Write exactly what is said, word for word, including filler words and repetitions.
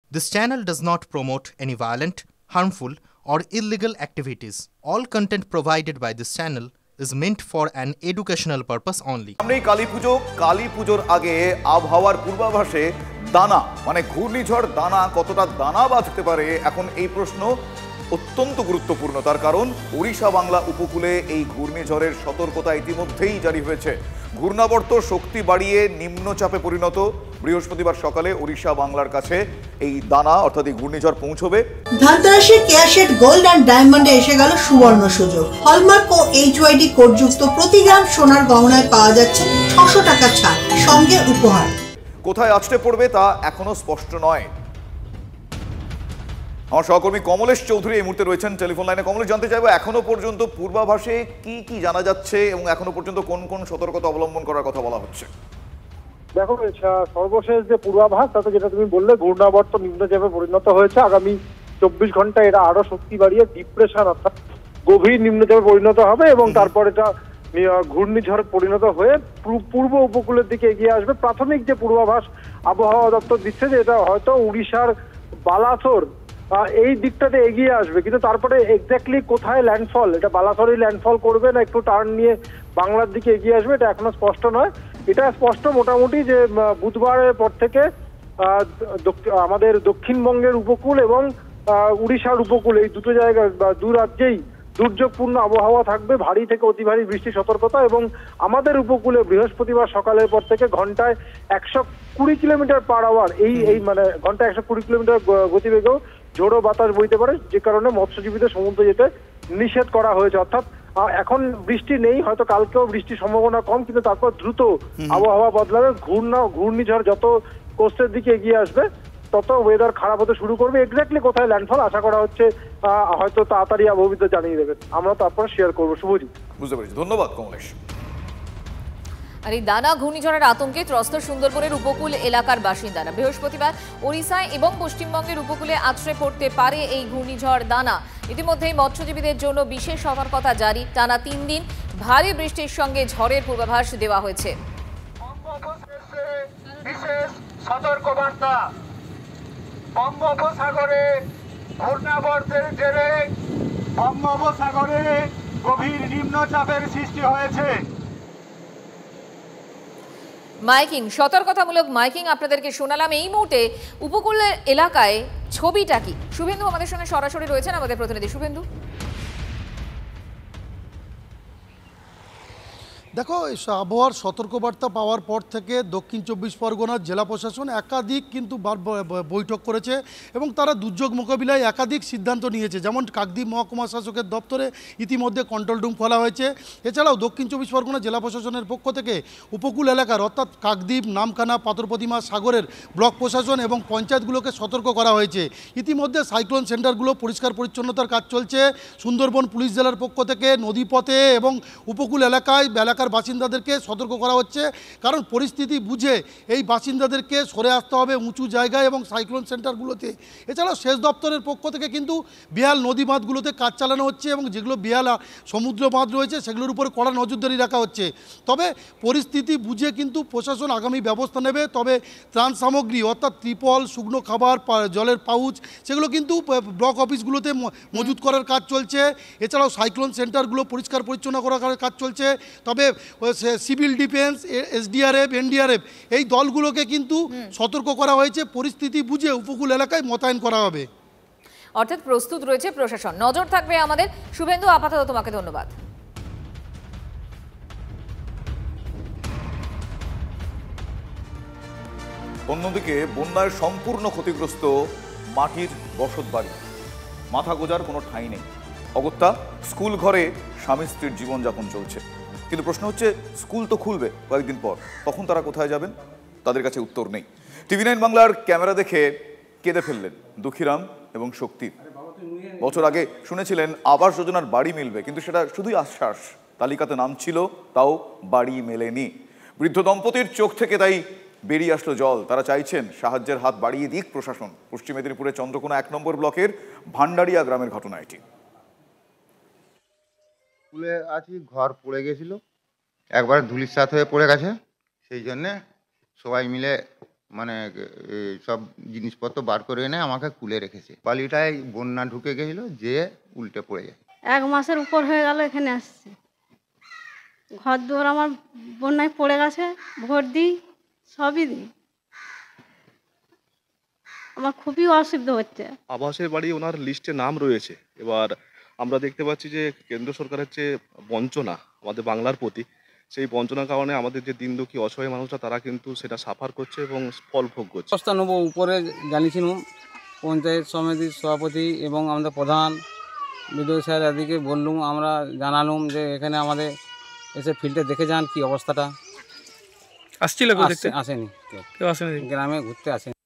This channel does not promote any violent, harmful, or illegal activities. All content provided by this channel is meant for an educational purpose only. সামনেই কালী পুজো, কালী পুজোর আগে আবহাওয়ার পূর্বাভাসে দানা মানে ঘূর্ণিঝড় দানা কতটা দানা বাঁধতে পারে, এখন এই প্রশ্ন অত্যন্ত গুরুত্বপূর্ণ। তার কারণ ওড়িশা বাংলা উপকূলে এই ঘূর্ণিঝড়ের সতর্কতা ইতিমধ্যেই জারি হয়েছে। ঘূর্ণাবর্ত শক্তি বাড়িয়ে নিম্নচাপে পরিণত। বৃহস্পতিবার সকালে ওড়িশা বাংলার কাছে এই দানা অর্থাৎ এই ঘূর্ণিঝড় পৌঁছবে। ধানতেরাসে কেয়াশেট গোল্ড অ্যান্ড ডায়মন্ডে এসে গেল সুবর্ণ সুযোগ। হলমার্ক ও এইচওয়াইডি কোডযুক্ত প্রতি গ্রাম সোনার গহনায় পাওয়া যাচ্ছে ছশো টাকা ছাড়, সঙ্গে উপহার। কোথায় আছড়ে পড়বে তা এখনো স্পষ্ট নয়। আমার সহকর্মী কমলেশ চৌধুরী এই মুহূর্তে রয়েছেন টেলিফোন লাইনে। কমলেশ, জানতে চাইবো এখনো পর্যন্ত পূর্বাভাসে কি কি জানা যাচ্ছে এবং এখনো পর্যন্ত কোন কোন সতর্কতা অবলম্বন করার কথা বলা হচ্ছে? দেখো, সর্বশেষ যে পূর্বাভাস তাতে যেটা তুমি বললে ঘূর্ণাবর্ত নিম্নচাপে পরিণত হয়েছে। আগামী চব্বিশ ঘন্টা এটা আরো শক্তি বাড়িয়ে ডিপ্রেশন অর্থাৎ গভীর নিম্নচাপে পরিণত হবে এবং তারপর এটা ঘূর্ণিঝড় পরিণত হয়ে পূর্ব উপকূলের দিকে এগিয়ে আসবে। প্রাথমিক যে পূর্বাভাস আবহাওয়া দপ্তর দিচ্ছে যে এটা হয়তো উড়িষ্যার বালাসোর এই দিকটাতে এগিয়ে আসবে, কিন্তু তারপরে এক্স্যাক্টলি কোথায় ল্যান্ডফল, এটা বালাসোরেই ল্যান্ডফল করবে না একটু টার্ন নিয়ে বাংলার দিকে এগিয়ে আসবে, এটা এখনো স্পষ্ট নয়। এটা স্পষ্ট মোটামুটি যে বুধবারের পর থেকে আমাদের দক্ষিণবঙ্গের উপকূল এবং উড়িষ্যার উপকূল এই দুটো জায়গায় বা দু রাজ্যেই দুর্যোগপূর্ণ আবহাওয়া থাকবে, ভারী থেকে অতি ভারী বৃষ্টি সতর্কতা। এবং আমাদের উপকূলে বৃহস্পতিবার সকালের পর থেকে ঘন্টায় একশো কুড়ি কিলোমিটার পার আওয়ার এই এই মানে ঘন্টায় একশো কুড়ি কিলোমিটার গতিবেগেও ঝোড়ো বাতাস বইতে পারে, যে কারণে মৎস্যজীবীদের সমুদ্রে যেতে নিষেধ করা হয়েছে। অর্থাৎ এখন বৃষ্টি নেই, হয়তো কালকেও বৃষ্টির সম্ভাবনা কম, কিন্তু তারপর দ্রুত আবহাওয়া বদলাবে। ঘূর্ণা ঘূর্ণিঝড় যত কোস্টের দিকে এগিয়ে আসবে তত ওয়েদার খারাপ হতে শুরু করবে। এক্স্যাক্টলি কোথায় ল্যান্ডফল আশা করা হচ্ছে হয়তো তাড়াতাড়ি আবহাওয়াবিদ জানিয়ে দেবেন, আমরা তারপর শেয়ার করবো। শুভজিৎ, বুঝতে পেরেছি, ধন্যবাদ কমলেশ। আর এই দানা ঘূর্ণিঝড়ের আতঙ্কে ত্রস্ত সুন্দরবনের উপকূল এলাকার বাসিন্দারা। বৃহস্পতিবার ওড়িশায় এবং পশ্চিমবঙ্গের উপকূলে আছড়ে পড়তে পারে এই ঘূর্ণিঝড় দানা। ইতিমধ্যেই মৎস্যজীবীদের জন্য বিশেষ সতর্কতা জারি। টানা তিন দিন ভারী বৃষ্টির সঙ্গে ঝড়ের পূর্বাভাস দেওয়া হয়েছে। বিশেষ সতর্কবার্তা, বঙ্গোপসাগরে ঘূর্ণাবর্তের জেরে বঙ্গোপসাগরে গভীর নিম্নচাপের সৃষ্টি হয়েছে। মাইকিং, সতর্কতামূলক মাইকিং আপনাদেরকে শোনালাম। এই মুহূর্তে উপকূলের এলাকায় ছবিটা কি? শুভেন্দু আমাদের সঙ্গে সরাসরি রয়েছেন, আমাদের প্রতিনিধি। শুভেন্দু, দেখো, আবহাওয়ার সতর্কবার্তা পাওয়ার পর থেকে দক্ষিণ চব্বিশ পরগনার জেলা প্রশাসন একাধিক কিন্তু বৈঠক করেছে এবং তারা দুর্যোগ মোকাবিলায় একাধিক সিদ্ধান্ত নিয়েছে। যেমন কাকদ্বীপ মহকুমা শাসকের দপ্তরে ইতিমধ্যে কন্ট্রোল রুম খোলা হয়েছে। এছাড়াও দক্ষিণ চব্বিশ পরগনা জেলা প্রশাসনের পক্ষ থেকে উপকূল এলাকার অর্থাৎ কাকদ্বীপ, নামখানা, পাথরপ্রতিমা, সাগরের ব্লক প্রশাসন এবং পঞ্চায়েতগুলোকে সতর্ক করা হয়েছে। ইতিমধ্যে সাইক্লোন সেন্টারগুলো পরিষ্কার পরিচ্ছন্নতার কাজ চলছে। সুন্দরবন পুলিশ জেলার পক্ষ থেকে নদীপথে এবং উপকূল এলাকায় এলাকার বাসিন্দাদেরকে সতর্ক করা হচ্ছে, কারণ পরিস্থিতি বুঝে এই বাসিন্দাদেরকে সরে আসতে হবে উঁচু জায়গায় এবং সাইক্লোন সেন্টারগুলোতে। এছাড়াও সেচ দপ্তরের পক্ষ থেকে কিন্তু বেহাল নদী বাঁধগুলোতে কাজ চালানো হচ্ছে এবং যেগুলো বেহাল সমুদ্র বাঁধ রয়েছে সেগুলোর উপরে কড়া নজরদারি রাখা হচ্ছে। তবে পরিস্থিতি বুঝে কিন্তু প্রশাসন আগামী ব্যবস্থা নেবে। তবে ত্রাণ সামগ্রী অর্থাৎ ত্রিপল, শুকনো খাবার, জলের পাউচ সেগুলো কিন্তু ব্লক অফিসগুলোতে মজুত করার কাজ চলছে। এছাড়াও সাইক্লোন সেন্টারগুলো পরিষ্কার পরিচ্ছন্ন করার কাজ চলছে। তবে সিভিল ডিফেন্স, এসডিআরএফ, এনডিআরএফ এই দলগুলোকে কিন্তু সতর্ক করা হয়েছে। পরিস্থিতি বুঝে উপকূল এলাকায় মোতায়েন করা হবে। অর্থাৎ প্রস্তুত রয়েছে প্রশাসন, নজর থাকবে আমাদের। শুভেন্দু, আপাতত তোমাকে ধন্যবাদ। অন্যদিকে বন্যায় সম্পূর্ণ ক্ষতিগ্রস্ত মাটির বসত বাড়ি, মাথা গোজার কোনো ঠাঁই নেই। অগত্যা স্কুল ঘরে স্বামী স্ত্রীর জীবনযাপন চলছে, কিন্তু প্রশ্ন হচ্ছে স্কুল তো খুলবে কয়েকদিন পর, তখন তারা কোথায় যাবেন? তাদের কাছে উত্তর নেই। টিভি নাইন বাংলার ক্যামেরা দেখে কেঁদে ফেললেন দুঃখীরাম এবং শক্তি। বছর আগে শুনেছিলেন আবাস যোজনার বাড়ি মিলবে, কিন্তু সেটা শুধুই আশ্বাস, তালিকাতে নাম ছিল তাও বাড়ি মেলেনি। বৃদ্ধ দম্পতির চোখ থেকে তাই বেরিয়ে আসলো জল। তারা চাইছেন সাহায্যের হাত বাড়িয়ে দিক প্রশাসন। পশ্চিম মেদিনীপুরের চন্দ্রকোনা এক নম্বর ব্লকের ভান্ডারিয়া গ্রামের ঘটনা এটি। স্কুলে আছি, ঘর পড়ে গেছিল, একবার ধুলির সাথে হয়ে পড়ে গেছে, সেই জন্যে সবাই মিলে মানে এ, সব জিনিসপত্র বার করে এনে আমাকে কুলে রেখেছে। পালিটায় বন্যা ঢুকে গেছিল, যে উল্টে পড়ে যায়। এক মাসের উপর হয়ে গেল এখানে আসছি। ঘর দুয়ার আমার বন্যায় পড়ে গেছে, ভোট দিই, সবই দিই, আমার খুবই অসুবিধা হচ্ছে। আবাসের বাড়ি ওনার লিস্টে নাম রয়েছে। এবার আমরা দেখতে পাচ্ছি যে কেন্দ্র সরকারের যে বঞ্চনা আমাদের বাংলার প্রতি, সেই বঞ্চনার কারণে আমাদের যে দিন দুঃখী অসহায় মানুষরা তারা কিন্তু সেটা সাফার করছে এবং ফল ভোগ করছে। ব্যবস্থা নেবো, উপরে জানিয়েছিলাম পঞ্চায়েত সমিতির সভাপতি এবং আমাদের প্রধান বিডিও স্যার এদিকে বললুম, আমরা জানালুম যে এখানে আমাদের এসে ফিল্ডে দেখে যান কি অবস্থাটা। আসছিল? আসেনি, কেউ আসেনি, গ্রামে ঘুরতে আসেনি।